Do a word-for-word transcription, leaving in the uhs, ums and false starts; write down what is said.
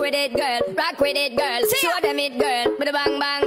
with it, girl. Rock with it, girl. Show them it, girl. With a bang bang.